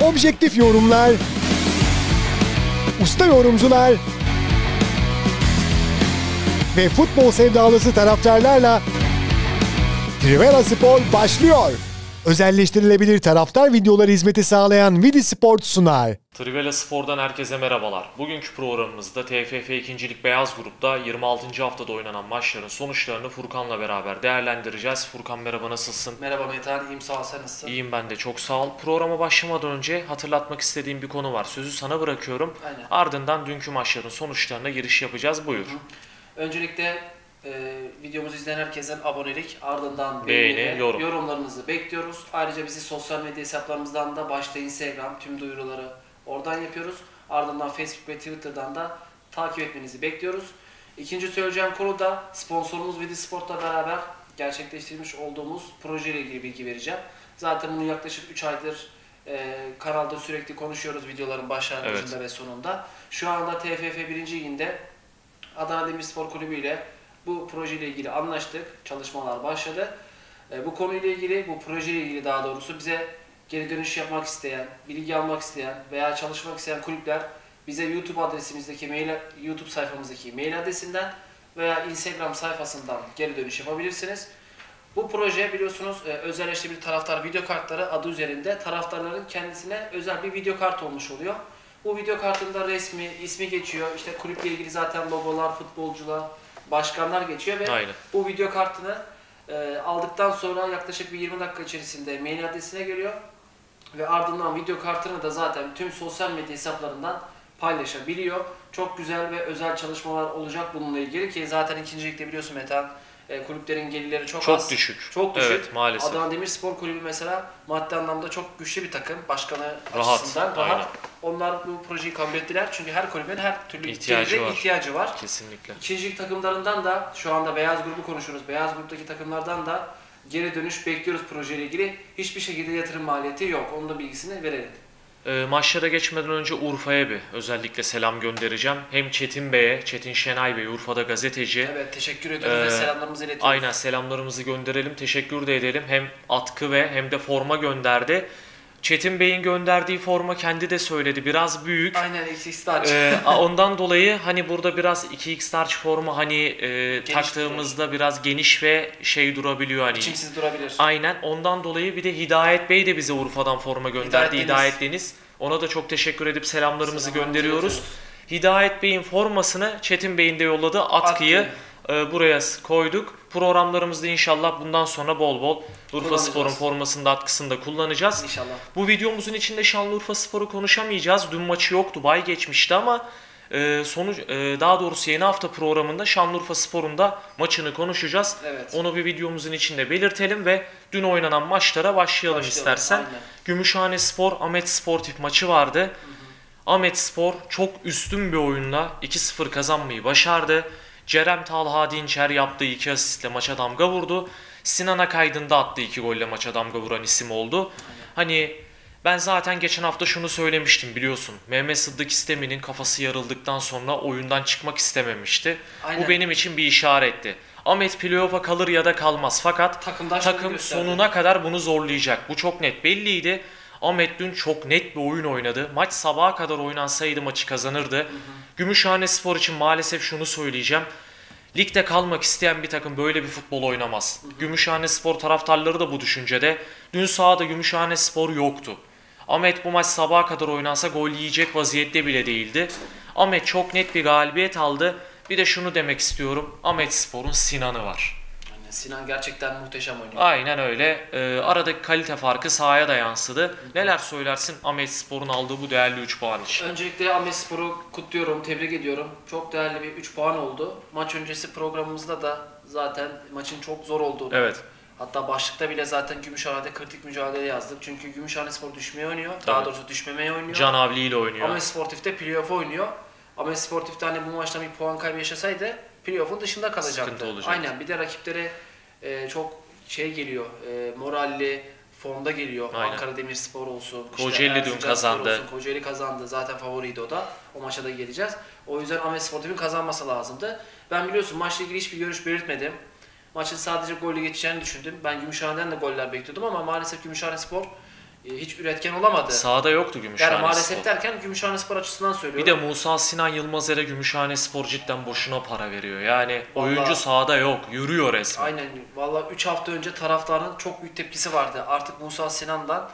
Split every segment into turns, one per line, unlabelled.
objektif yorumlar, usta yorumcular ve futbol sevdalısı taraftarlarla Trivela Spor başlıyor. Özelleştirilebilir taraftar videoları hizmeti sağlayan Vidi Sport sunar.
Trivela Spor'dan herkese merhabalar. Bugünkü programımızda TFF 2. Lig Beyaz Grup'ta 26. haftada oynanan maçların sonuçlarını Furkan'la beraber değerlendireceğiz. Furkan merhaba, nasılsın?
Merhaba Metehan, iyiyim, sağ ol, sen nasılsın?
İyiyim ben de, çok sağ ol. Programa başlamadan önce hatırlatmak istediğim bir konu var. Sözü sana bırakıyorum.
Aynen.
Ardından dünkü maçların sonuçlarına giriş yapacağız. Buyur.
Öncelikle videomuzu izleyen herkesten abonelik, ardından
Beğeni, yorum.
yorumlarınızı bekliyoruz. Ayrıca bizi sosyal medya hesaplarımızdan da başta Instagram, tüm duyuruları oradan yapıyoruz. Ardından Facebook ve Twitter'dan da takip etmenizi bekliyoruz. İkinci söyleyeceğim konu da sponsorumuz Vidi Sport'la beraber gerçekleştirmiş olduğumuz projeyle ilgili bilgi vereceğim. Zaten bunu yaklaşık 3 aydır kanalda sürekli konuşuyoruz videoların başlangıcında ve sonunda. Şu anda TFF 1. Ligi'nde Adana Demirspor Kulübü ile bu projeyle ilgili anlaştık. Çalışmalar başladı. Bu konuyla ilgili, bu projeyle ilgili daha doğrusu bize geri dönüş yapmak isteyen, bilgi almak isteyen veya çalışmak isteyen kulüpler bize YouTube adresimizdeki YouTube sayfamızdaki mail adresinden veya Instagram sayfasından geri dönüş yapabilirsiniz. Bu proje biliyorsunuz özelleştirilmiş taraftar video kartları adı üzerinde taraftarların kendisine özel bir video kart olmuş oluyor. Bu video kartında resmi, ismi geçiyor. İşte kulüple ilgili zaten logolar, futbolcular, başkanlar geçiyor ve
Aynen.
bu video kartını aldıktan sonra yaklaşık bir 20 dakika içerisinde mail adresine geliyor. Ve ardından video kartını da zaten tüm sosyal medya hesaplarından paylaşabiliyor. Çok güzel ve özel çalışmalar olacak bununla ilgili ki zaten ikincilikte biliyorsun Metehan, kulüplerin gelirleri çok az.
Düşük.
Çok düşük.
Evet, maalesef.
Adana Demirspor Kulübü mesela maddi anlamda çok güçlü bir takım. Başkanı
Rahat,
açısından
aynen.
rahat. Onlar bu projeyi kabul ettiler. Çünkü her kulübün her türlü
İhtiyacı var.
var.
Kesinlikle.
İkincilik takımlarından da şu anda Beyaz Grubu konuşuyoruz. Beyaz Grup'taki takımlardan da geri dönüş bekliyoruz projeyle ilgili. Hiçbir şekilde yatırım maliyeti yok. Onun da bilgisini verelim.
Maçlara geçmeden önce Urfa'ya bir özellikle selam göndereceğim. Hem Çetin Bey'e, Çetin Şenay Bey, Urfa'da gazeteci.
Evet, teşekkür ediyoruz ve selamlarımızı iletiyoruz.
Aynen, selamlarımızı gönderelim, teşekkür de edelim. Hem atkı ve hem de forma gönderdi. Çetin Bey'in gönderdiği forma kendi de söyledi, biraz büyük.
Aynen, XX large.
Ondan dolayı hani burada biraz 2X large forma hani taktığımızda biraz geniş ve şey durabiliyor hani.
İçimsiz durabilir.
Aynen, ondan dolayı bir de Hidayet Bey de bize Urfa'dan forma gönderdi. Hidayet Deniz. Ona da çok teşekkür edip selamlarımızı gönderiyoruz. Hidayet Bey'in formasını Çetin Bey'in de yolladığı atkıyı buraya koyduk. Programlarımızda inşallah bundan sonra bol bol Urfa Spor'un formasını da atkısını da kullanacağız.
İnşallah.
Bu videomuzun içinde Şanlıurfa Spor'u konuşamayacağız. Dün maçı yoktu, bay geçmişti ama daha doğrusu yeni hafta programında Şanlıurfa Spor'un da maçını konuşacağız.
Evet.
Onu bir videomuzun içinde belirtelim ve dün oynanan maçlara başlayalım istersen.
Aynen.
Gümüşhane Spor Ahmet Sportif maçı vardı. Ahmet Spor çok üstün bir oyunla 2-0 kazanmayı başardı. Cerem Talha Dinçer yaptığı 2 asistle maça damga vurdu. Sinan Akaydın da attığı 2 golle maça damga vuran isim oldu.
Aynen.
Hani ben zaten geçen hafta şunu söylemiştim, biliyorsun. Mehmet Sıddık İstemi'nin kafası yarıldıktan sonra oyundan çıkmak istememişti.
Aynen.
Bu benim için bir işaretti. Ahmet playoff'a kalır ya da kalmaz fakat takım sonuna kadar bunu zorlayacak. Bu çok net belliydi. Ahmet dün çok net bir oyun oynadı. Maç sabaha kadar oynansaydı maçı kazanırdı. Gümüşhane Spor için maalesef şunu söyleyeceğim. Ligde kalmak isteyen bir takım böyle bir futbol oynamaz. Gümüşhane Spor taraftarları da bu düşüncede. Dün sahada Gümüşhane Spor yoktu. Ahmet bu maç sabaha kadar oynansa gol yiyecek vaziyette bile değildi. Ahmet çok net bir galibiyet aldı. Bir de şunu demek istiyorum. Ahmet Spor'un Sinan'ı var.
Aynen, Sinan gerçekten muhteşem oynuyor.
Aynen öyle. Aradaki kalite farkı sahaya da yansıdı. Neler söylersin Ahmet Spor'un aldığı bu değerli 3 puan için?
Öncelikle Ahmet Spor'u kutluyorum, tebrik ediyorum. Çok değerli bir 3 puan oldu. Maç öncesi programımızda da zaten maçın çok zor olduğunu.
Evet.
Hatta başlıkta bile zaten Gümüşhane'de kritik mücadele yazdık. Çünkü Gümüşhane Spor düşmeye oynuyor. Daha doğrusu düşmemeye oynuyor.
Canavli ile oynuyor.
Ahmet Sportif'te playoff oynuyor. Ahmet Sportif'te hani bu maçta bir puan kaybı yaşasaydı playoff'un dışında kalacaktı.
Sıkıntı olacaktı.
Aynen, bir de rakipleri çok şey geliyor, moralli, formda geliyor.
Aynen.
Ankara Demirspor olsun,
Kocaeli dün kazandı.
olsun. Kocaeli kazandı. Zaten favoriydi o da. O maça da geleceğiz. O yüzden Ahmet Sportif'in kazanması lazımdı. Ben biliyorsun maçla ilgili hiçbir görüş belirtmedim. Maçın sadece golle geçeceğini düşündüm. Ben Gümüşhane'den de goller bekliyordum ama maalesef Gümüşhane Spor hiç üretken olamadı.
Sahada yoktu Gümüşhane
Yani maalesef
Spor.
derken Gümüşhanespor açısından söylüyorum.
Bir de Musa Sinan Yılmazer'e Gümüşhane Spor cidden boşuna para veriyor. Yani
Vallahi,
oyuncu sahada yok, yürüyor resmen.
Aynen. Valla 3 hafta önce taraftarın çok büyük tepkisi vardı. Artık Musa Sinan'dan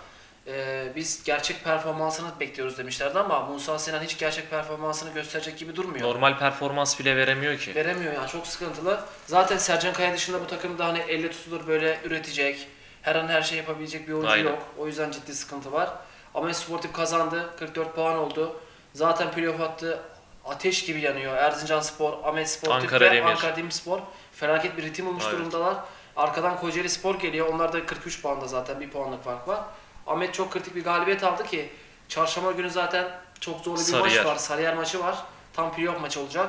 biz gerçek performansını bekliyoruz demişlerdi ama Musa Sinan hiç gerçek performansını gösterecek gibi durmuyor.
Normal performans bile veremiyor ki.
Veremiyor yani, çok sıkıntılı. Zaten Sercan Kaya dışında bu takımda hani elle tutulur böyle üretecek, her an her şey yapabilecek bir oyuncu
Aynen.
yok. O yüzden ciddi sıkıntı var. Ama Sportif kazandı. 44 puan oldu. Zaten playoff hattı ateş gibi yanıyor. Erzincanspor, Ahmet Sportif
Ankara
ve
Demir.
Ankara Demirspor felaket bir ritim olmuş
Evet.
durumdalar. Arkadan Kocaeli Spor geliyor. Onlar da 43 puanda, zaten 1 puanlık fark var. Ahmet çok kritik bir galibiyet aldı ki çarşamba günü zaten çok zorlu bir
Sarıyer.
maç var. Sarıyer maçı var. Tam playoff maçı olacak.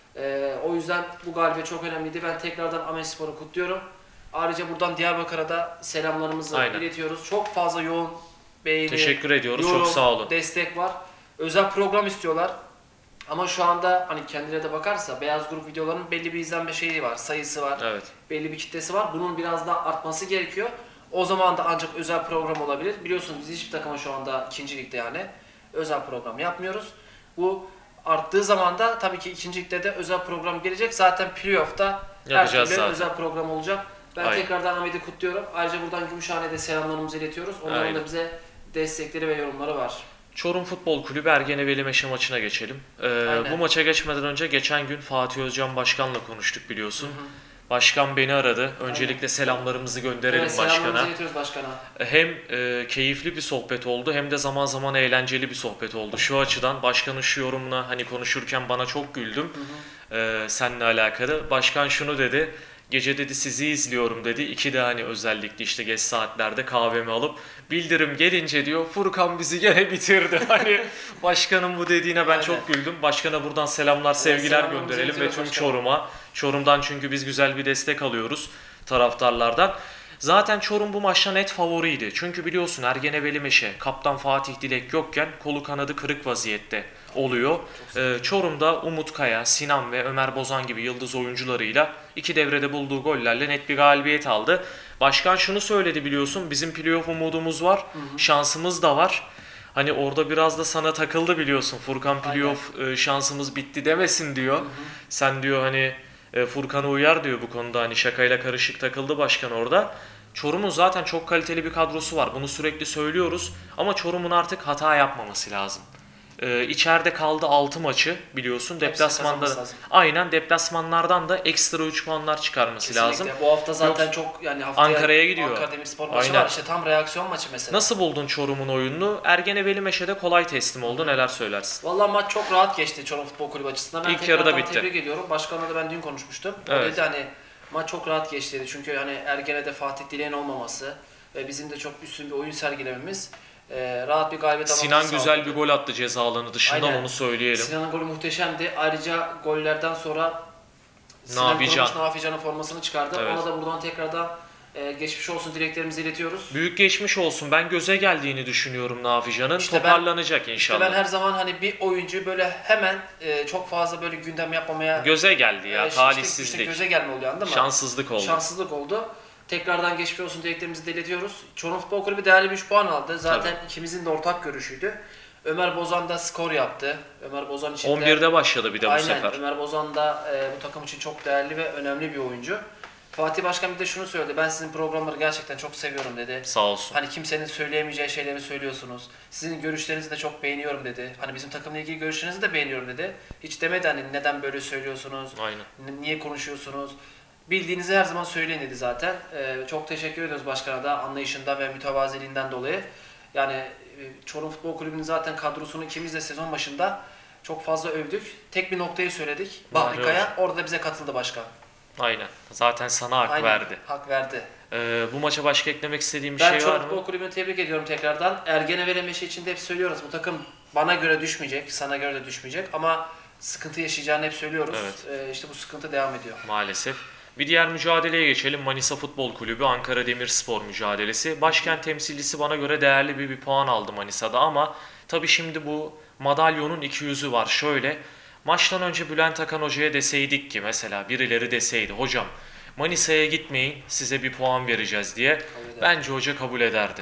O yüzden bu galibiyet çok önemliydi. Ben tekrardan Ahmet Spor'u kutluyorum. Ayrıca buradan Diyarbakır'a da selamlarımızı
Aynen.
iletiyoruz. Çok fazla yoğun beğeni,
Teşekkür ediyoruz.
yorum,
Çok sağ olun.
destek var. Özel program istiyorlar. Ama şu anda hani kendileri de bakarsa Beyaz Grup videolarının belli bir izlenme şeyi var, sayısı var.
Evet.
Belli bir kitlesi var. Bunun biraz daha artması gerekiyor. O zaman da ancak özel program olabilir. Biliyorsunuz biz hiçbir takıma şu anda 2. ligde yani özel program yapmıyoruz. Bu arttığı zaman da tabii ki 2. ligde de özel program gelecek. Zaten playoff'ta her
Yapacağız
türlü
zaten.
özel program olacak. Ben
Aynen.
tekrardan Ahmet'i kutluyorum. Ayrıca buradan Gümüşhane'de selamlarımızı iletiyoruz. Onların
Aynen.
da bize destekleri ve yorumları var.
Çorum Futbol Kulübü Ergeneveli Meşe maçına geçelim.
Aynen.
Bu maça geçmeden önce geçen gün Fatih Özcan Başkan'la konuştuk biliyorsun. Başkan beni aradı. Öncelikle selamlarımızı gönderelim
Evet,
başkana.
selamlarımızı iletiyoruz başkana.
Hem keyifli bir sohbet oldu hem de zaman zaman eğlenceli bir sohbet oldu. Şu açıdan başkanın şu yorumuna hani konuşurken bana çok güldüm. Seninle alakalı. Başkan şunu dedi. Gece dedi sizi izliyorum dedi. İki de hani özellikle işte geç saatlerde kahvemi alıp bildirim gelince diyor Furkan bizi gene bitirdi. Hani başkanın bu dediğine ben
Aynen.
çok güldüm. Başkana buradan selamlar, sevgiler
selamlarımızı
gönderelim ve
iletiyoruz
tüm
başkanım.
Çorum'a. Çorum'dan çünkü biz güzel bir destek alıyoruz taraftarlardan. Zaten Çorum bu maçta net favoriydi. Çünkü biliyorsun Ergeneveli Meşe, kaptan Fatih Dilek yokken kolu kanadı kırık vaziyette oluyor. Çorum'da Umut Kaya, Sinan ve Ömer Bozan gibi yıldız oyuncularıyla iki devrede bulduğu gollerle net bir galibiyet aldı. Başkan şunu söyledi biliyorsun, bizim playoff umudumuz var, şansımız da var. Hani orada biraz da sana takıldı biliyorsun. Furkan playoff şansımız bitti demesin diyor. Sen diyor hani Furkan'a uyar diyor bu konuda, hani şakayla karışık takıldı başkan orada. Çorum'un zaten çok kaliteli bir kadrosu var. Bunu sürekli söylüyoruz. Ama Çorum'un artık hata yapmaması lazım. İçeride kaldı 6 maçı biliyorsun. Deplasmanda
kazanması lazım.
aynen deplasmanlardan da ekstra 3 puanlar çıkarması
Kesinlikle.
lazım.
Bu hafta zaten
Yoksa
çok yani haftaya
Ankara'ya gidiyor.
Ankara Demirspor maçı
Aynen.
var. İşte tam reaksiyon maçı mesela.
Nasıl buldun Çorum'un oyununu? Ergeneveli Meşe'de kolay teslim oldu. Neler söylersin?
Vallahi maç çok rahat geçti Çorum Futbol Kulübü açısından. Ben
İlk
tekrardan
yarıda bitti.
tebrik ediyorum. Başkanla da ben dün konuşmuştum. O
Evet.
dedi hani maç çok rahat geçti dedi. Çünkü hani Ergene'de Fatih Dilek'in olmaması ve bizim de çok üstün bir oyun sergilememiz rahat bir galibiyet almamızı
Sinan
sağladı.
güzel bir gol attı ceza alanı dışından,
Aynen.
onu söyleyelim.
Sinan'ın golü muhteşemdi. Ayrıca gollerden sonra Sinan
Nafican.
Kurumuş Nafican'ın formasını çıkardı.
Evet.
Ona da buradan tekrardan geçmiş olsun dileklerimizi iletiyoruz.
Büyük geçmiş olsun. Ben göze geldiğini düşünüyorum Nafican'ın.
İşte
Toparlanacak
İşte
inşallah.
ben her zaman hani bir oyuncu böyle hemen çok fazla böyle gündem yapmamaya
Göze geldi ya.
işte
talihsizlik.
göze gelme oluyor, anladın mı?
Şanssızlık oldu.
Şanssızlık oldu. Tekrardan geçmiş olsun dileklerimizi de iletiyoruz. Çorum Futbol Kulübü değerli bir 3 puan aldı. Zaten ikimizin de ortak görüşüydü. Ömer Bozan da skor yaptı. Ömer Bozan için de
11'de başladı bir de bu
aynen,
sefer.
Ömer Bozan da bu takım için çok değerli ve önemli bir oyuncu. Fatih Başkan bir de şunu söyledi. Ben sizin programları gerçekten çok seviyorum dedi.
Sağ olsun.
Hani kimsenin söyleyemeyeceği şeyleri söylüyorsunuz. Sizin görüşlerinizi de çok beğeniyorum dedi. Hani bizim takımla ilgili görüşlerinizi de beğeniyorum dedi. Hiç demedi hani neden böyle söylüyorsunuz,
Aynen.
niye konuşuyorsunuz. Bildiğinizi her zaman söyleyin dedi zaten. Çok teşekkür ediyoruz başkana da anlayışından ve mütevaziliğinden dolayı. Yani Çorum Futbol Kulübü'nün zaten kadrosunu ikimiz de sezon başında çok fazla övdük. Tek bir noktayı söyledik. Bahri
Bahri
Kaya orada da bize katıldı başkan.
Aynen. Zaten sana hak
Aynen,
verdi.
hak verdi.
Bu maça başka eklemek istediğim bir
Ben
şey var
Çorum
mı?
Futbol Kulübü'nü tebrik ediyorum tekrardan. Ergeneveli Meşe için de hep söylüyoruz. Bu takım bana göre düşmeyecek, sana göre de düşmeyecek ama sıkıntı yaşayacağını hep söylüyoruz. İşte bu sıkıntı devam ediyor.
Maalesef. Bir diğer mücadeleye geçelim. Manisa Futbol Kulübü Ankara Demirspor mücadelesi. Başkent temsilcisi bana göre değerli bir puan aldı Manisa'da ama tabii şimdi bu madalyonun iki yüzü var. Şöyle, maçtan önce Bülent Akan Hoca'ya deseydik ki mesela birileri deseydi hocam Manisa'ya gitmeyin size bir puan vereceğiz diye, bence hoca kabul ederdi.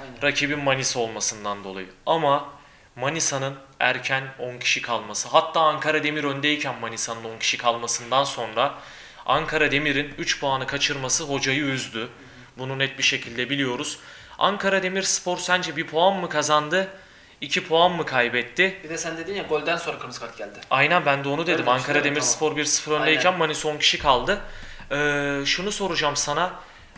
Aynen.
Rakibin Manisa olmasından dolayı. Ama Manisa'nın erken 10 kişi kalması, hatta Ankara Demir öndeyken Manisa'nın 10 kişi kalmasından sonra Ankara Demir'in 3 puanı kaçırması hocayı üzdü. Bunu net bir şekilde biliyoruz. Ankara Demirspor sence 1 puan mı kazandı, 2 puan mı kaybetti?
Bir de sen dedin ya golden sonra kırmızı kart geldi.
Aynen, ben de onu dedim.
Öyle
Ankara
demiştim,
Demirspor
tamam.
1-0 öndeyken
Aynen.
Manisa 10 kişi kaldı. Şunu soracağım sana.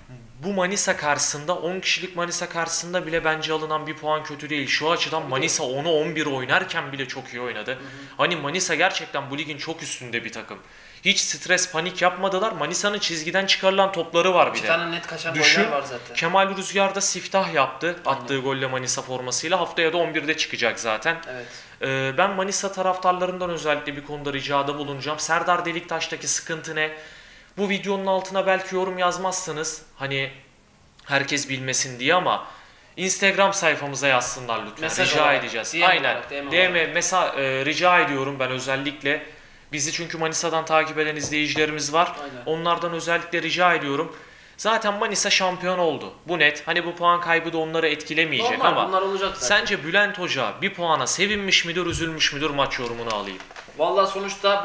Bu Manisa karşısında, 10 kişilik Manisa karşısında bile bence alınan 1 puan kötü değil. Şu açıdan Manisa 10'u 11 oynarken bile çok iyi oynadı. Hani Manisa gerçekten bu ligin çok üstünde bir takım. Hiç stres, panik yapmadılar. Manisa'nın çizgiden çıkarılan topları var bir
Bir
de.
tane net kaçan
Düşün,
goller var zaten.
Kemal Rüzgar da siftah yaptı. Attığı golle Manisa formasıyla. Haftaya da 11'de çıkacak zaten.
Evet.
Ben Manisa taraftarlarından özellikle bir konuda ricada bulunacağım. Serdar Deliktaş'taki sıkıntı ne? Bu videonun altına belki yorum yazmazsınız. Hani herkes bilmesin diye, ama Instagram sayfamıza yazsınlar lütfen.
Mesaj
rica
olarak,
edeceğiz.
DM
Aynen.
olarak, DM
DM mesela rica ediyorum ben özellikle. Bizi çünkü Manisa'dan takip eden izleyicilerimiz var.
Aynen.
Onlardan özellikle rica ediyorum. Zaten Manisa şampiyon oldu. Bu net. Hani bu puan kaybı da onları etkilemeyecek
Normal,
ama
bunlar olacak zaten.
sence Bülent Hoca bir puana sevinmiş midir, üzülmüş müdür, maç yorumunu alayım.
Vallahi sonuçta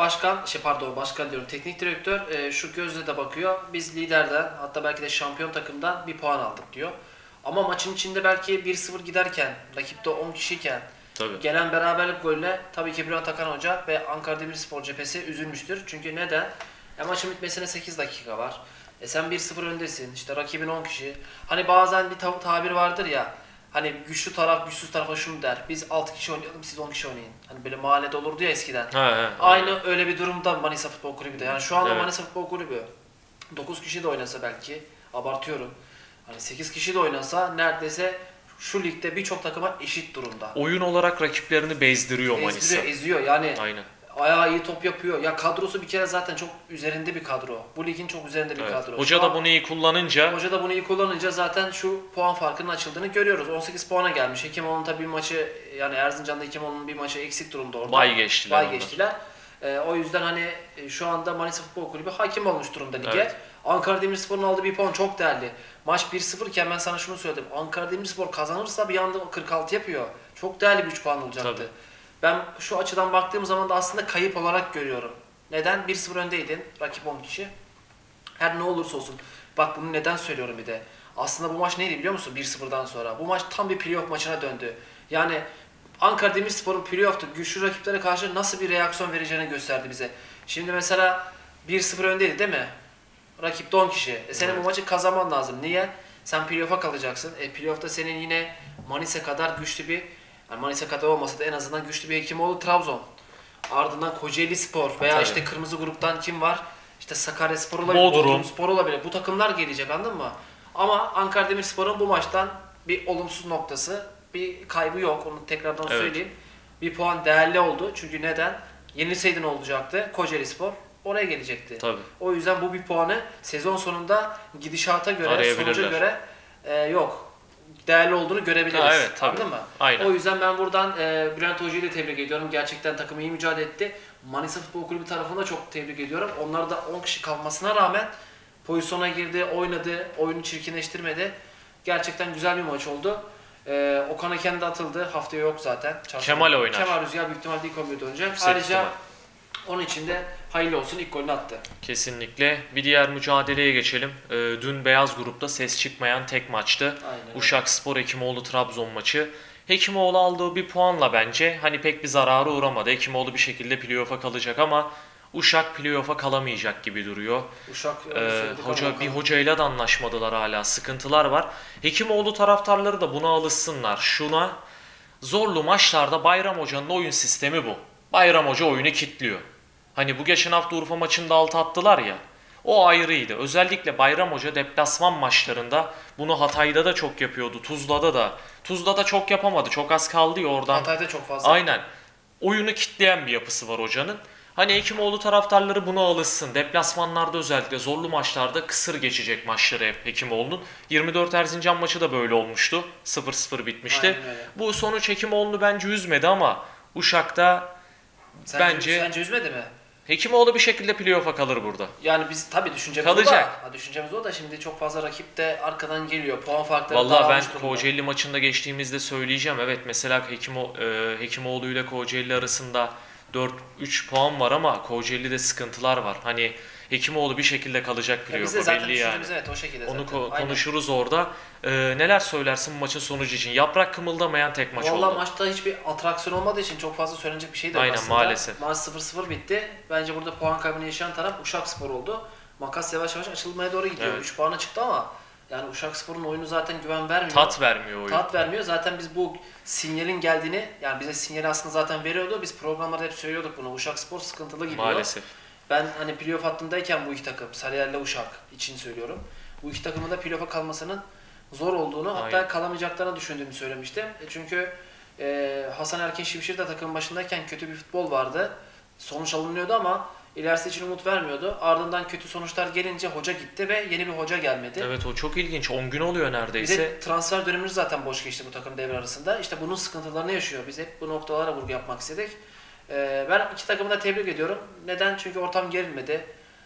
başkan diyorum, teknik direktör şu gözle de bakıyor. Biz liderden, hatta belki de şampiyon takımdan 1 puan aldık diyor. Ama maçın içinde belki 1-0 giderken, rakipte 10 kişiyken
Tabii.
gelen beraberlik golüne tabii ki Bülent Akan Hoca ve Ankara Demirspor cephesi üzülmüştür. Çünkü neden? Maçın bitmesine 8 dakika var. Sen 1-0 öndesin. İşte rakibin 10 kişi. Hani bazen bir tabir vardır ya. Hani güçlü taraf güçsüz tarafa şunu der. Biz 6 kişi oynayalım, siz 10 kişi oynayın. Hani böyle mahallede olurdu ya eskiden. Aynı öyle bir durumda Manisa Futbol Kulübü de. Yani şu anda
Evet.
Manisa Futbol Kulübü 9 kişi de oynasa belki, abartıyorum. Hani 8 kişi de oynasa neredeyse şu ligde birçok takıma eşit durumda.
Oyun olarak rakiplerini bezdiriyor Manisa.
Eziyor yani.
Aynen.
Ayağı iyi top yapıyor. Ya kadrosu bir kere zaten çok üzerinde bir kadro. Bu ligin çok üzerinde bir
Evet.
kadro.
Hoca
Şu
da
an-
bunu iyi kullanınca
Hoca da bunu iyi kullanınca zaten şu puan farkının açıldığını görüyoruz. 18 puana gelmiş. Hekimoğlu'nun tabii bir maçı, yani Erzincan'da Hekimoğlu'nun bir maçı eksik durumda orada.
Bay geçtiler
Bay
onlar.
geçtiler. O yüzden hani şu anda Manisa Futbol Kulübü hakim olmuş durumda lige.
Evet.
Ankara Demirspor'un aldığı bir puan çok değerli. Maç 1-0 iken ben sana şunu söyledim. Ankara Demirspor kazanırsa bir anda 46 yapıyor. Çok değerli bir 3 puan olacaktı.
Tabii.
Ben şu açıdan baktığım zaman da aslında kayıp olarak görüyorum. Neden? 1-0 öndeydin. Rakip 10 kişi. Her ne olursa olsun. Bak bunu neden söylüyorum bir de. Aslında bu maç neydi biliyor musun 1-0'dan sonra? Bu maç tam bir playoff maçına döndü. Yani Ankara Demirspor'un playoff'ta güçlü rakiplere karşı nasıl bir reaksiyon vereceğini gösterdi bize. Şimdi mesela 1-0 öndeydi değil mi? Rakipte 10 kişi. Senin bu maçı kazanman lazım. Niye? Sen playoff'a kalacaksın. Playoff'ta senin yine Manisa kadar güçlü bir, yani Manisa kadar olmasa da en azından güçlü bir Hekimoğlu Trabzon. Ardından Kocaelispor veya
Tabii.
işte kırmızı gruptan kim var? İşte Sakaryaspor olabilir,
Bodrum
Spor olabilir. Bu takımlar gelecek, anladın mı? Ama Ankara Demirspor'un bu maçtan bir olumsuz noktası, bir kaybı yok. Onu tekrardan
Evet.
söyleyeyim. Bir puan değerli oldu. Çünkü neden? Yenilseydin olacaktı. Kocaelispor oraya gelecekti.
Tabii.
O yüzden bu bir puanı sezon sonunda gidişata göre,
Arayabilirler.
sonuca göre yok. Değerli olduğunu görebiliriz.
Ha, evet, tabii.
Anladın mı?
Aynen.
O yüzden ben buradan Bülent Hoca'yı da tebrik ediyorum. Gerçekten takım iyi mücadele etti. Manisa Futbol Kulübü tarafını da çok tebrik ediyorum. Onlar da 10 kişi kalmasına rağmen pozisyona girdi, oynadı, oyunu çirkinleştirmedi. Gerçekten güzel bir maç oldu. Okan Eken de atıldı. Haftaya yok zaten. Çarşamba.
Kemal oynar.
Kemal Rüzgar büyük ihtimalle ilk 11'de oynayacak.
Yüksek
Ayrıca
ihtimal.
onun için de hayırlı olsun, ilk golünü attı.
Kesinlikle. Bir diğer mücadeleye geçelim. Dün beyaz grupta ses çıkmayan tek maçtı.
Aynen.
Uşakspor Hekimoğlu Trabzon maçı. Hekimoğlu aldığı bir puanla bence hani pek bir zarara uğramadı. Hekimoğlu bir şekilde playoff'a kalacak ama Uşak playoff'a kalamayacak gibi duruyor.
Uşak öyle söyledik ama
Bir
bakalım.
hocayla da anlaşmadılar, hala sıkıntılar var. Hekimoğlu taraftarları da buna alışsınlar. Şuna, zorlu maçlarda Bayram Hoca'nın oyun sistemi bu. Bayram Hoca oyunu kilitliyor. Hani bu geçen hafta Urfa maçında 6 attılar ya. O ayrıydı. Özellikle Bayram Hoca deplasman maçlarında bunu Hatay'da da çok yapıyordu. Tuzla'da da. Tuzla'da çok yapamadı. Çok az kaldı ya oradan.
Hatay'da çok fazla.
Aynen. Oyunu kitleyen bir yapısı var hocanın. Hani Hekimoğlu taraftarları buna alışsın. Deplasmanlarda özellikle zorlu maçlarda kısır geçecek maçları hep Hekimoğlu'nun. 24 Erzincan maçı da böyle olmuştu. 0-0 bitmişti.
Aynen öyle.
Bu sonuç Hekimoğlu'nu bence üzmedi ama Uşak'ta bence
Sence üzmedi mi?
Hekimoğlu bir şekilde playoff'a kalır burada.
Yani biz tabii düşüncemiz
Kalacak.
o da. Düşüncemiz o da, şimdi çok fazla rakip de arkadan geliyor. Puan farkları
Vallahi
dağılmış
ben
durumda.
Kocaeli maçında geçtiğimizde söyleyeceğim. Evet, mesela Hekimoğlu ile Kocaeli arasında 4-3 puan var ama Kocaeli'de sıkıntılar var. Hani Hekimoğlu bir şekilde kalacak
Biz de
playoff'a
zaten
belli yani.
düşündüğümüz evet o şekilde
Onu
zaten. Aynen.
konuşuruz orada. Neler söylersin maçın sonucu için? Yaprak kımıldamayan tek maç
Vallahi
oldu.
maçta hiçbir atraksiyon olmadığı için çok fazla söylenecek bir şey de yok
Aynen,
aslında.
maalesef.
Maç 0-0 bitti. Bence burada puan kaybını yaşayan taraf Uşakspor oldu. Makas yavaş yavaş açılmaya doğru gidiyor.
Evet.
3 puana çıktı ama yani Uşakspor'un oyunu zaten güven vermiyor.
Tat vermiyor oyun.
Tat vermiyor. Zaten biz bu sinyalin geldiğini, yani bize sinyali aslında zaten veriyordu. Biz programlarda hep söylüyorduk bunu. Uşakspor sıkıntılı gidiyor.
Maalesef.
Ben hani playoff hattındayken bu iki takım, Sarıyer'le Uşak için söylüyorum. Bu iki takımın da playoff'a kalmasının zor olduğunu, hatta
Aynen.
kalamayacaklarını düşündüğümü söylemiştim. Çünkü Hasan Erkin Şimşir de takımın başındayken kötü bir futbol vardı. Sonuç alınıyordu ama ilerisi için umut vermiyordu. Ardından kötü sonuçlar gelince hoca gitti ve yeni bir hoca gelmedi.
Evet, o çok ilginç. 10 gün oluyor
Bir
neredeyse.
de transfer dönemimiz zaten boş geçti bu takım devre arasında. İşte bunun sıkıntılarını yaşıyor. Biz hep bu noktalara vurgu yapmak istedik. Ben iki takımı da tebrik ediyorum. Neden? Çünkü ortam gerilmedi.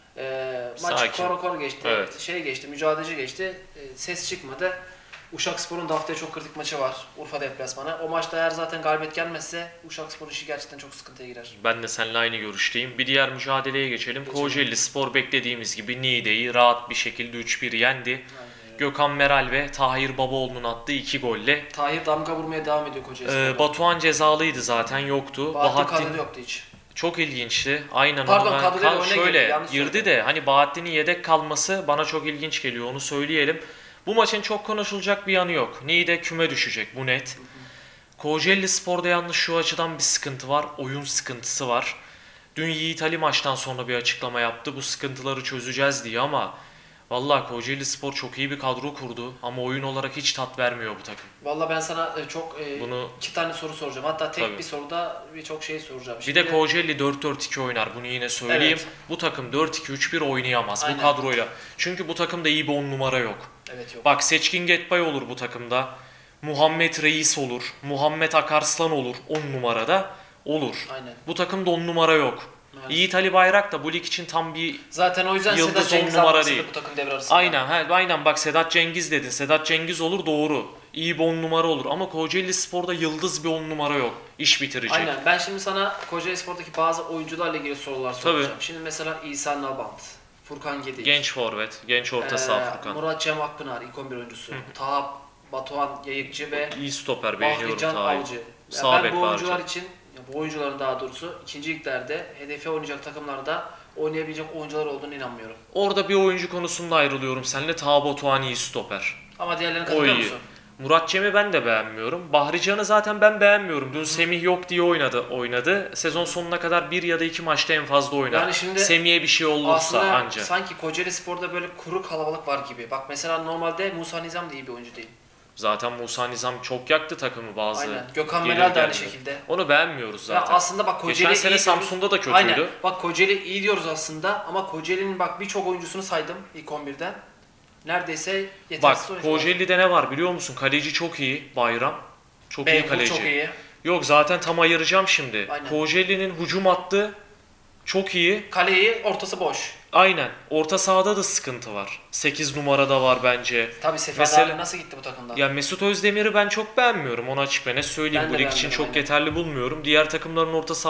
Maç
Sakin.
kor geçti.
Evet.
Geçti, mücadeleci geçti. Ses çıkmadı. Uşakspor'un da haftaya çok kritik maçı var. Urfa deplasmanı. O maçta eğer zaten galibiyet gelmezse Uşakspor'un işi gerçekten çok sıkıntıya girer.
Ben de seninle aynı görüşteyim. Bir diğer mücadeleye geçelim. Kocaeli Spor beklediğimiz gibi Niğde'yi rahat bir şekilde 3-1 yendi. Gökhan Meral ve Tahir Babaoğlu'nun attığı 2 golle.
Tahir damga vurmaya devam ediyor Kocaeli.
Batuhan cezalıydı zaten, yoktu.
Bahattin kadroda yoktu hiç.
çok ilginçti. Aynen
Pardon,
onu
kadroda oyuna
şöyle
girdi, yanlış
girdi
söyledim.
de hani Bahattin'in yedek kalması bana çok ilginç geliyor, onu söyleyelim. Bu maçın çok konuşulacak bir yanı yok. Niğde küme düşecek, bu net. Kocaeli Spor'da yalnız şu açıdan bir sıkıntı var. Oyun sıkıntısı var. Dün Yiğit Ali maçtan sonra bir açıklama yaptı. Bu sıkıntıları çözeceğiz diye ama vallahi Kocaeli Spor çok iyi bir kadro kurdu ama oyun olarak hiç tat vermiyor bu takım.
Vallahi ben sana çok
Bunu
2 tane soru soracağım. Hatta tek
Tabii.
bir soruda birçok şey soracağım.
bir de Kocaeli 4-4-2 oynar. Bunu yine söyleyeyim.
Evet.
Bu takım 4-2-3-1 oynayamaz
Aynen.
bu kadroyla. Çünkü bu takımda iyi bir 10 numara yok.
Evet, yok.
Bak, Seçkin Getbay olur bu takımda. Muhammed Reis olur. Muhammed Akarslan olur 10 numarada. Olur.
Aynen.
Bu takımda 10 numara yok.
Maalesef.
Yiğit Ali Bayrak da bu lig için tam bir
Zaten o yüzden
Yıldız
Sedat
on
Cengiz
numara
almasıydı
değil.
bu takım devre arasında.
aynen bak, Sedat Cengiz dedin. Sedat Cengiz olur, doğru. İyi bir 10 numara olur ama Kocaeli Spor'da yıldız bir 10 numara yok. İş bitirecek.
Aynen. Ben şimdi sana Kocaeli Spor'daki bazı oyuncularla ilgili sorular soracağım. Şimdi mesela İsa Nalbant, Furkan Gedik,
Genç forvet, genç orta saha Furkan.
Murat Cem Akpınar ilk 11 oyuncusu, Taha Batuhan Yayıkçı ve
İyi stoper, beğeniyorum
Bahrican
Taha'yı.
Avcı.
Sağ
Ben
bek
bu oyuncular
Bahrican.
için, bu oyuncuların daha doğrusu ikinci liglerde hedefe oynayacak takımlarda oynayabilecek oyuncular olduğunu inanmıyorum.
Orada bir oyuncu konusunda ayrılıyorum seninle. Taha Batuhan iyi stoper.
Ama diğerlerine
O
katılıyor
iyi.
musun?
Murat Cem'i ben de beğenmiyorum. Bahrican'ı zaten ben beğenmiyorum. Dün Semih yok diye oynadı. Sezon sonuna kadar 1 ya da 2 maçta en fazla oynar.
Yani şimdi
Semih'e bir şey olursa
Aslında
anca.
sanki Kocaeli Spor'da böyle kuru kalabalık var gibi. Bak mesela normalde Musa Nizam da iyi bir oyuncu değil.
Zaten Musa Nizam çok yaktı takımı bazı.
Aynen. Gökhan
gelir
Meral de aynı
geldi.
şekilde.
Onu beğenmiyoruz
Ya
zaten.
aslında bak Kocaeli
Geçen sene
iyi
Samsun'da da kötüydü.
Aynen. Bak Kocaeli iyi diyoruz aslında ama Kocaeli'nin bak birçok oyuncusunu saydım ilk 11'den. Neredeyse yetersiz
Bak,
oyuncular.
Kocaeli'de ne var biliyor musun? Kaleci çok iyi, Bayram. Çok iyi
Beykul
kaleci.
çok iyi.
Yok, zaten tam ayıracağım şimdi.
Aynen.
Kocaeli'nin hücum hattı çok iyi.
Kaleyi ortası boş.
Aynen. Orta sahada da sıkıntı var. 8 numarada var bence.
Tabii Sefer
Mesela-
abi nasıl gitti bu takımdan?
Ya Mesut Özdemir'i ben çok beğenmiyorum. Onu açık ve ne söyleyeyim.
Ben
Bu
de
lig için
beğenmedim,
çok
aynen.
yeterli bulmuyorum. Diğer takımların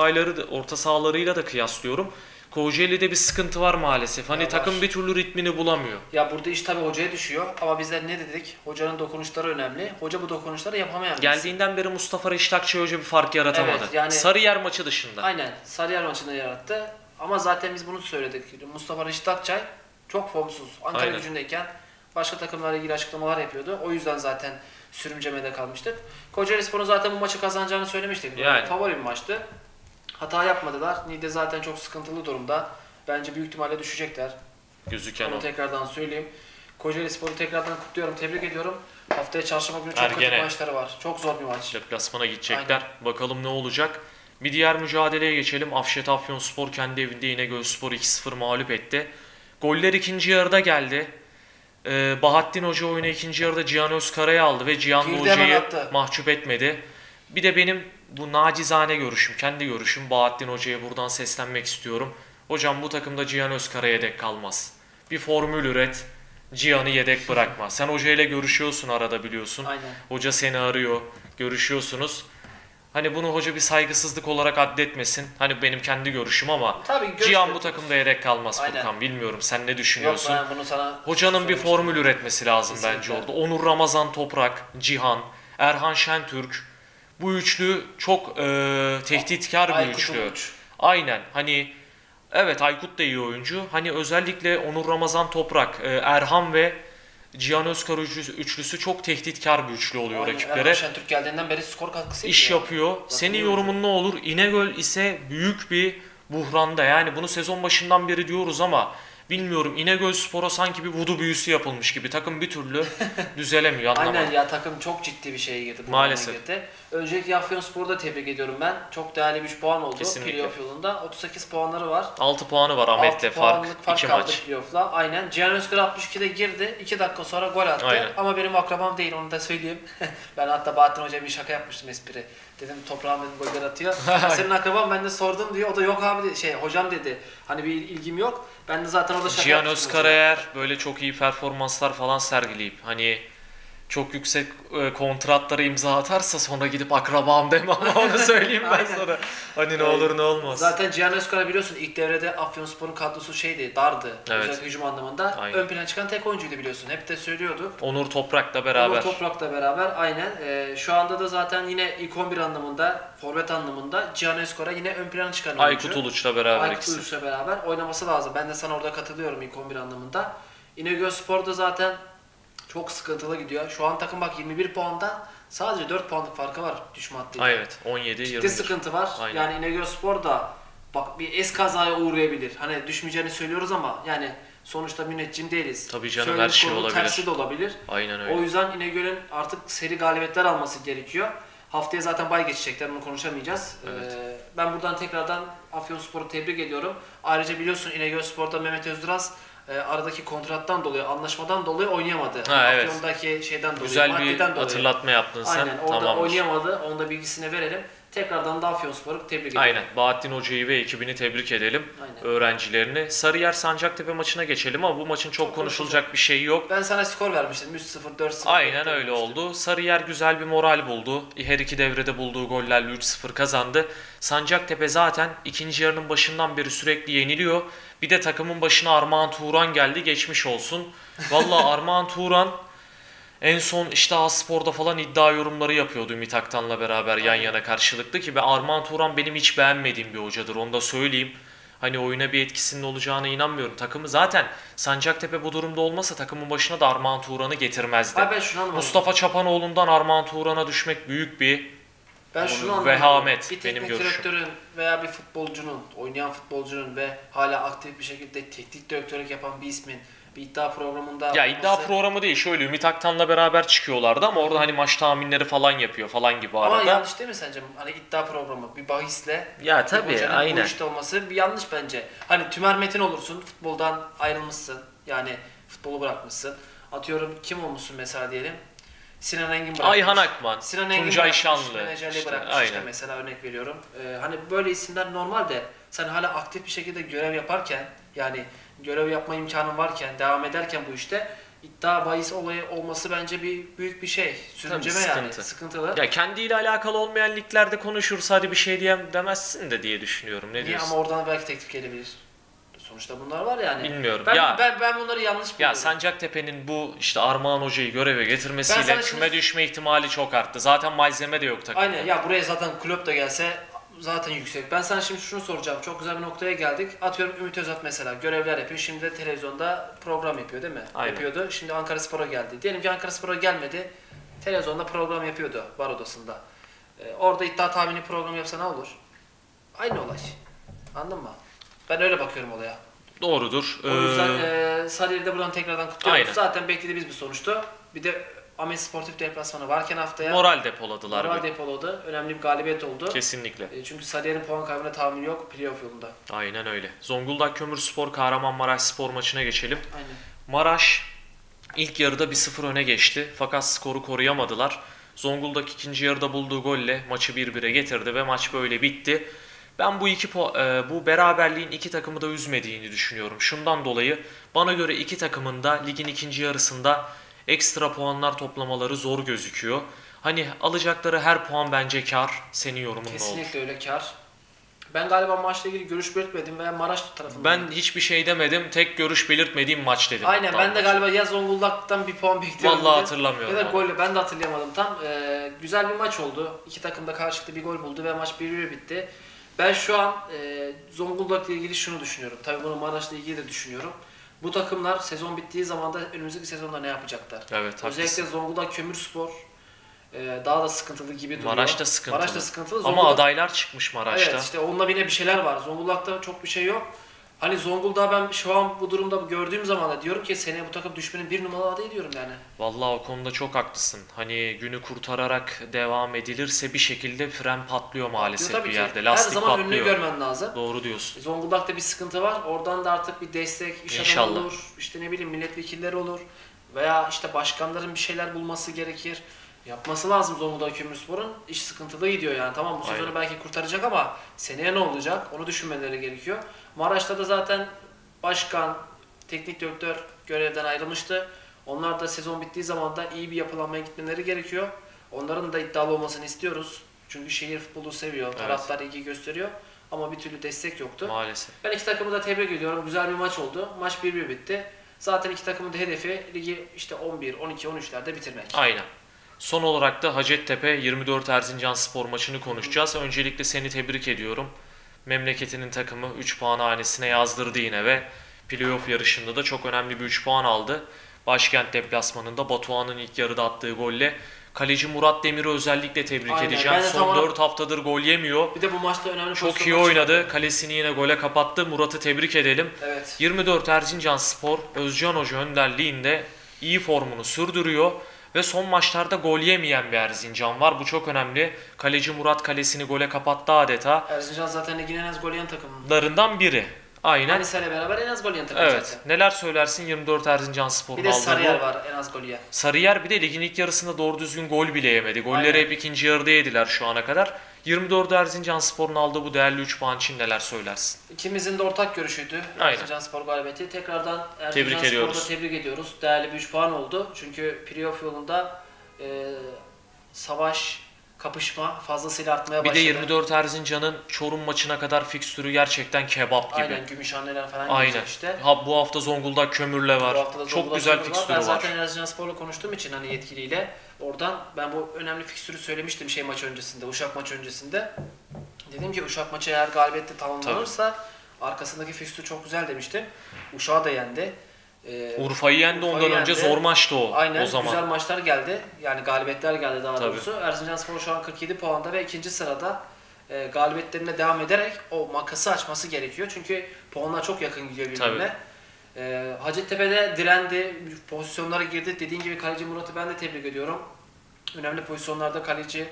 orta sahalarıyla da kıyaslıyorum. Kocaeli'de bir sıkıntı var maalesef. Hani
Ya
takım
var.
bir türlü ritmini bulamıyor.
Ya burada iş tabii hocaya düşüyor ama bizler ne dedik? Hocanın dokunuşları önemli. Hoca bu dokunuşları yapamayan birisi.
Geldiğinden beri Mustafa Reşit Akçay Hoca bir fark yaratamadı.
Evet, yani-
Sarıyer maçı dışında.
Aynen. Sarıyer maçında yarattı. Ama zaten biz bunu söyledik. Mustafa Reşit Akçay çok formsuz. Ankara
Aynen.
gücündeyken başka takımlarla ilgili açıklamalar yapıyordu. O yüzden zaten sürümcemede kalmıştık. Kocaelispor'un zaten bu maçı kazanacağını söylemiştik.
Yani.
Favori bir maçtı. Hata yapmadılar. Niğde zaten çok sıkıntılı durumda. Bence büyük ihtimalle düşecekler.
Gözüken
Onu
o.
tekrardan söyleyeyim. Kocaelispor'u tekrardan kutluyorum, tebrik ediyorum. Haftaya çarşamba günü çok
Ergene.
kötü maçları var. Çok zor bir maç.
Deplasmana gidecekler. Bakalım ne olacak. Bir diğer mücadeleye geçelim. Afşet Afyonspor kendi evinde İnegölspor'u 2-0 mağlup etti. Goller ikinci yarıda geldi. Bahattin Hoca oyunu ikinci yarıda Cihan Özkara'yı aldı ve Cihan
Girdi, hemen
Hoca'yı
attı.
mahcup etmedi. Bir de benim bu nacizane görüşüm, kendi görüşüm, Bahattin Hoca'ya buradan seslenmek istiyorum. Hocam bu takımda Cihan Özkara yedek kalmaz. Bir formül üret. Cihan'ı yedek bırakma. Sen hocayla görüşüyorsun arada biliyorsun.
Aynen.
Hoca seni arıyor. Görüşüyorsunuz. Hani bunu hoca bir saygısızlık olarak addetmesin. Hani benim kendi görüşüm ama
Tabii,
Cihan bu takımda yedek kalmaz
Aynen.
Furkan. Bilmiyorum sen ne
Yok,
düşünüyorsun?
ben bunu sana
Hocanın bir
söylemiştim.
formül üretmesi lazım
Kesinlikle.
bence orada. Onur Ramazan Toprak, Cihan, Erhan Şentürk. Bu üçlü çok tehditkar bir
Aykut
üçlü.
Uluç.
Aynen hani evet Aykut da iyi oyuncu. Hani özellikle Onur Ramazan Toprak, Erhan ve Cihan Özkar üçlüsü çok tehditkar bir üçlü oluyor
Aynen,
rakiplere.
Erhan Şentürk geldiğinden beri skor katkısı
İş yapıyor.
Zaten
Senin
iyi
yorumun ne olur? İnegöl ise büyük bir buhranda. Yani bunu sezon başından beri diyoruz ama bilmiyorum. İnegölspor'a sanki bir vudu büyüsü yapılmış gibi. Takım bir türlü düzelemiyor. Anlamadım.
Aynen ya, takım çok ciddi bir şeye girdi.
Maalesef.
Girdi. Öncelikle Afyonspor'u da tebrik ediyorum ben. Çok değerli bir 3 puan oldu.
Kesinlikle.
Playoff yolunda. 38 puanları var.
6 puanı var Ahmet'le
6
fark.
puanlık
2
kaldı
maç.
playoff'la. Aynen. Cihan Özkır 62'de girdi. 2 dakika sonra gol attı.
Aynen.
Ama benim akrabam değil, onu da söyleyeyim. Ben hatta Bahattin Hoca'ya bir şaka yapmıştım, espri. Dedim toprağım dedim goller atıyor. Senin akraban, ben de sordum diyor. O da yok abi hocam dedi. Hani bir ilgim yok. Ben de zaten orada şaka
Cihan
yapmıştım
Özkar
hocaya.
eğer böyle çok iyi performanslar falan sergileyip hani çok yüksek kontratlara imza atarsa sonra gidip akrabam deme ama onu söyleyeyim ben
Aynen.
sana. Hani ne olur ne olmaz.
Zaten Cihan Özkar'a biliyorsun ilk devrede Afyonspor'un kadrosu dardı.
Evet.
Özellikle hücum anlamında.
Aynen.
Ön plana çıkan tek oyuncuydu biliyorsun. Hep de söylüyorduk.
Onur Toprak'la beraber.
Onur Toprak'la beraber aynen. Şu anda da zaten yine ilk 11 anlamında, forvet anlamında Cihan Özkar'a yine ön plana çıkan oyuncu.
Aykut Uluç'la beraber
Aykut
ikisi.
Uluç'la beraber oynaması lazım. Ben de sana orada katılıyorum ilk 11 anlamında. İnegölspor'da zaten çok sıkıntılı gidiyor. Şu an takım bak 21 puanda, sadece 4 puanlık farkı var düşme hattıyla.
Evet 17-21.
Ciddi sıkıntı var.
Aynen.
Yani İnegölspor da bak bir kazaya uğrayabilir. Hani düşmeyeceğini söylüyoruz ama yani sonuçta müneccim değiliz.
Tabii canım,
Söylediğimiz
her şey
konunun
olabilir.
tersi de olabilir.
Aynen öyle.
O yüzden İnegöl'ün artık seri galibiyetler alması gerekiyor. Haftaya zaten bay geçecekler, bunu konuşamayacağız.
Evet.
Ben buradan tekrardan Afyonspor'u tebrik ediyorum. Ayrıca biliyorsun İnegölspor'da Mehmet Özduraz aradaki kontrattan dolayı, anlaşmadan dolayı oynayamadı.
Ha, evet.
Afyon'daki şeyden dolayı,
Güzel bir
maddeden dolayı.
hatırlatma yaptın sen.
Aynen, orada
Tamamdır.
oynayamadı. Onun da bilgisini verelim. Tekrardan da Afyonspor'u tebrik ediyorum.
Aynen. Bahattin Hoca'yı ve ekibini tebrik edelim.
Aynen.
Öğrencilerini. Sarıyer Sancaktepe maçına geçelim ama bu maçın çok konuşulacak bir şey yok.
Ben sana skor vermiştim. 3-0, 4-0.
Aynen öyle oldu. Sarıyer güzel bir moral buldu. Her iki devrede bulduğu gollerle 3-0 kazandı. Sancaktepe zaten ikinci yarının başından beri sürekli yeniliyor. Bir de takımın başına Armağan Turan geldi. Geçmiş olsun. Vallahi Armağan Turan en son işte Aspor'da falan iddia yorumları yapıyordu Ümit Aktan'la beraber yan yana karşılıklı ki Armağan Turan benim hiç beğenmediğim bir hocadır. Onu da söyleyeyim. Hani oyuna bir etkisinin olacağına inanmıyorum. Takımı zaten Sancaktepe bu durumda olmasa takımın başına da Armağan Turan'ı getirmezdi.
Abi ben şunu anlamadım.
Mustafa Çapanoğlu'ndan Armağan Turan'a düşmek büyük bir
Ben şunu anlamadım.
vehamet
Bir
benim
teknik
görüşüm.
direktörün veya bir futbolcunun, oynayan futbolcunun ve hala aktif bir şekilde teknik direktörlük yapan bir ismin bir iddia programında
Ya iddia
olması-
programı değil, şöyle Ümit Aktan'la beraber çıkıyorlardı ama orada hani maç tahminleri falan yapıyor falan gibi
Ama
arada.
yanlış değil mi sence? Hani iddia programı bir bahisle
Ya
bir
tabii,
hocanın
aynen.
bu işte olması bir yanlış bence. Hani Tümer Metin olursun, futboldan ayrılmışsın. Yani futbolu bırakmışsın. Atıyorum kim olmuşsun mesela diyelim. Sinan Engin bırakmış.
Ayhan Akman,
Sinan Engin
Tuncay
bırakmış,
Şanlı.
menajerliği
işte,
bırakmış işte
aynen.
mesela, örnek veriyorum. Hani böyle isimler normal de sen hala aktif bir şekilde görev yaparken, yani görev yapma imkanın varken, devam ederken bu işte iddia bahis olayı olması bence büyük bir şey. Sürünceme yani.
sıkıntı.
Sıkıntılı.
Ya kendiyle alakalı olmayan liglerde konuşursa hadi bir şey demezsin de diye düşünüyorum. Ne
Niye?
diyorsun?
Ama oradan belki teklif gelebilir. Sonuçta bunlar var yani.
Bilmiyorum.
Ben,
Ya-
ben bunları yanlış buluyorum.
Ya Sancaktepe'nin bu işte Armağan Hoca'yı göreve
Ben
getirmesiyle
sana
küme
şimdi-
düşme ihtimali çok arttı. Zaten malzeme de yok takımda.
Aynen ya, buraya zaten kulüp de gelse zaten yüksek. Ben sana şimdi şunu soracağım. Çok güzel bir noktaya geldik. Atıyorum Ümit Özat mesela görevler yapıyor. Şimdi de televizyonda program yapıyor değil mi?
Aynen.
Yapıyordu. Şimdi Ankaraspor'a geldi. Diyelim ki Ankaraspor'a gelmedi. Televizyonda program yapıyordu bar odasında. Orada iddia tahmini program yapsa ne olur? Aynı olay. Anladın mı? Ben öyle bakıyorum olaya.
Doğrudur.
O yüzden Sarıyer'i de buradan tekrardan kutluyoruz.
Aynen.
Zaten beklediğimiz bir sonuçtu. Bir de Ahmet Sportif deplasmanı varken haftaya
moral depoladılar.
moral
bir.
depoladı. Önemli bir galibiyet oldu.
Kesinlikle.
Çünkü Sarıyer'in puan kaybına tahammülü yok playoff yolunda.
Aynen öyle. Zonguldak Kömürspor Kahramanmaraş Spor maçına geçelim.
Aynen.
Maraş ilk yarıda 1-0 öne geçti fakat skoru koruyamadılar. Zonguldak ikinci yarıda bulduğu golle maçı 1-1'e getirdi ve maç böyle bitti. Ben bu beraberliğin iki takımı da üzmediğini düşünüyorum. Şundan dolayı bana göre iki takımın da ligin ikinci yarısında ekstra puanlar toplamaları zor gözüküyor. Hani alacakları her puan bence kar. Senin yorumun ne olur?
Kesinlikle öyle kar. Ben galiba maçla ilgili görüş belirtmedim veya Maraş tarafından.
Ben hiçbir şey demedim. Tek görüş belirtmediğim maç dedim.
Aynen, ben de galiba ya Zonguldak'tan bir puan bekliyorum.
Vallahi hatırlamıyorum.
Ya da golle, ben de hatırlayamadım tam. Güzel bir maç oldu. İki takım da karşılıklı bir gol buldu ve maç 1-1 bitti. Ben şu an Zonguldak'la ilgili şunu düşünüyorum. Tabii bunu Maraş'la ilgili de düşünüyorum. Bu takımlar sezon bittiği zaman da önümüzdeki sezonda ne yapacaklar?
Evet,
özellikle
haklısın.
Zonguldak Kömürspor daha da sıkıntılı gibi duruyor.
Maraş da sıkıntılı.
Maraş da sıkıntılı.
Ama adaylar çıkmış Maraş'ta.
Evet, işte onunla bir şeyler var. Zonguldak'ta çok bir şey yok. Hani Zonguldak'ı ben şu an bu durumda gördüğüm zaman da diyorum ki seneye bu takım düşmenin bir numaralı adayı diyorum yani.
Vallahi o konuda çok haklısın. Hani günü kurtararak devam edilirse bir şekilde fren patlıyor maalesef
Tabii
bir
ki.
yerde. Lastik
her zaman
patlıyor.
önünü görmen lazım.
Doğru diyorsun.
Zonguldak'ta bir sıkıntı var. Oradan da artık bir destek, iş adamı
İnşallah.
olur. İşte ne bileyim milletvekilleri olur. Veya işte başkanların bir şeyler bulması gerekir. Yapması lazım Zonguldak Kömürspor'un. İş sıkıntılı gidiyor yani. Tamam, bu sezonu
Aynen.
belki kurtaracak ama seneye ne olacak? Onu düşünmeleri gerekiyor. Maraş'ta da zaten başkan, teknik direktör görevden ayrılmıştı. Onlar da sezon bittiği zaman da iyi bir yapılanmaya gitmeleri gerekiyor. Onların da iddialı olmasını istiyoruz. Çünkü şehir futbolu seviyor.
Evet.
Taraftar ilgi gösteriyor. Ama bir türlü destek yoktu.
Maalesef.
Ben iki takımı da tebrik ediyorum. Güzel bir maç oldu. Maç 1-1 bitti. Zaten iki takımın da hedefi ligi işte 11, 12, 13'lerde bitirmek.
Aynen. Son olarak da Hacettepe 24 Erzincanspor maçını konuşacağız. Öncelikle seni tebrik ediyorum. Memleketinin takımı 3 puan hanesine yazdırdı yine ve playoff yarışında da çok önemli bir 3 puan aldı. Başkent deplasmanında Batuhan'ın ilk yarıda attığı golle kaleci Murat Demir'i özellikle tebrik
Aynen.
edeceğim.
Ben de
Son
tam
4 haftadır gol yemiyor.
Bir de bu maçta önemli
Çok iyi
pozisyonlar
oynadı.
çıkardı.
Kalesini yine gole kapattı. Murat'ı tebrik edelim.
Evet.
24 Erzincanspor Özcan Hoca önderliğinde iyi formunu sürdürüyor ve son maçlarda gol yemeyen bir Erzincan var. Bu çok önemli. Kaleci Murat kalesini gole kapattı adeta.
Erzincan zaten ligin en az gol yiyen takımı.
Larından biri. Aynen.
Manisa'yla beraber en az gol yiyen takım
Evet.
zaten.
Neler söylersin 24 Erzincanspor'un
Bir de
aldığı
Sarıyer
gol?
var en az gol yiyen.
Sarıyer bir de ligin ilk yarısında doğru düzgün gol bile yemedi. Golleri
Aynen.
hep ikinci yarıda yediler şu ana kadar. 24 Erzincanspor'un aldığı bu değerli 3 puan için neler söylersin?
İkimizin de ortak görüşüydü.
Aynen.
Erzincanspor galibiyeti. Tekrardan
Tebrik ediyoruz.
Erzincanspor'u tebrik ediyoruz. Değerli bir 3 puan oldu. Çünkü playoff yolunda savaş, kapışma fazlasıyla artmaya
Bir
başladı.
de 24 Erzincan'ın Çorum maçına kadar fikstürü gerçekten kebap gibi.
Aynen, Gümüşhaneler falan
Aynen.
gelecek işte.
Bu hafta Zonguldak Kömürle
Bu
var.
hafta da
Çok
Zonguldak
güzel
Spor var.
fikstürü
Ben
var.
zaten Erzincanspor'la konuştuğum için hani yetkiliyle oradan ben bu önemli fikstürü söylemiştim maç öncesinde, Uşak maçı öncesinde. Dedim ki Uşak maçı eğer galibiyetle tamamlanırsa arkasındaki fikstür çok güzel demiştim. Uşak'ı da yendi.
Urfa'yı yendi,
Urfa'yı
ondan önce
yendi.
zor maçtı o.
Aynen,
o zaman.
güzel maçlar geldi. Yani galibiyetler geldi daha
Tabii.
doğrusu. Erzincanspor şu an 47 puanda ve ikinci sırada galibiyetlerine devam ederek o makası açması gerekiyor. Çünkü puanlar çok yakın gidiyor birbirine. Hacettepe'de direndi, pozisyonlara girdi. Dediğin gibi kaleci Murat'ı ben de tebrik ediyorum. Önemli pozisyonlarda kaleci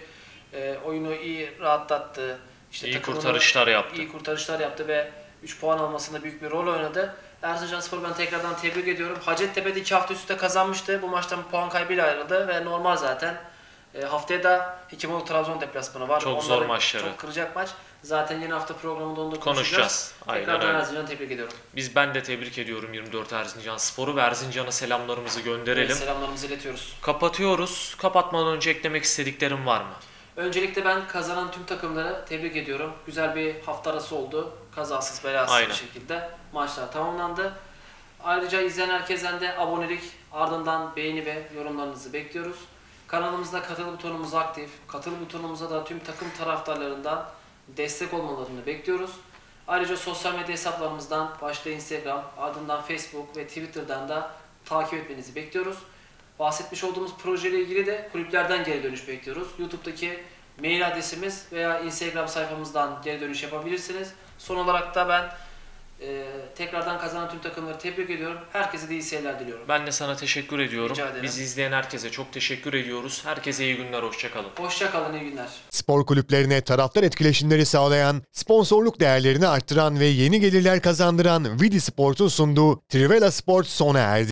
oyunu iyi rahatlattı. İşte
İyi
takımını
kurtarışlar yaptı.
İyi kurtarışlar yaptı ve 3 puan almasında büyük bir rol oynadı. Erzincanspor'u ben tekrardan tebrik ediyorum. Hacettepe'de 2 hafta üstte kazanmıştı. Bu maçtan puan kaybıyla ayrıldı ve normal zaten. Haftaya da Hekimoğlu Trabzon deplasmanı var.
Çok zor maçları.
Çok kıracak maç. Zaten yeni hafta programında onu da
Konuşacağız. Aynen
Tekrardan
öyle.
Erzincan'ı tebrik ediyorum.
Ben de tebrik ediyorum 24 Erzincanspor'u ve Erzincan'a selamlarımızı gönderelim.
Evet, selamlarımızı iletiyoruz.
Kapatıyoruz. Kapatmadan önce eklemek istediklerim var mı?
Öncelikle ben kazanan tüm takımları tebrik ediyorum. Güzel bir hafta arası oldu. Kazasız belasız
Aynen.
bir şekilde maçlar tamamlandı. Ayrıca izleyen herkesten de abonelik, ardından beğeni ve yorumlarınızı bekliyoruz. Kanalımızda katıl butonumuz aktif. Katıl butonumuza da tüm takım taraftarlarından destek olmalarını bekliyoruz. Ayrıca sosyal medya hesaplarımızdan başta Instagram, ardından Facebook ve Twitter'dan da takip etmenizi bekliyoruz. Bahsetmiş olduğumuz projeyle ilgili de kulüplerden geri dönüş bekliyoruz. YouTube'daki mail adresimiz veya Instagram sayfamızdan geri dönüş yapabilirsiniz. Son olarak da ben tekrardan kazanan tüm takımları tebrik ediyorum. Herkese de iyi seyirler diliyorum.
Ben de sana teşekkür ediyorum.
Rica ederim.
Bizi izleyen herkese çok teşekkür ediyoruz. Herkese iyi günler, hoşça kalın.
Hoşça kalın, iyi günler.
Spor kulüplerine taraftar etkileşimleri sağlayan, sponsorluk değerlerini arttıran ve yeni gelirler kazandıran Vidi Sport'un sunduğu Trivela Sport sona erdi.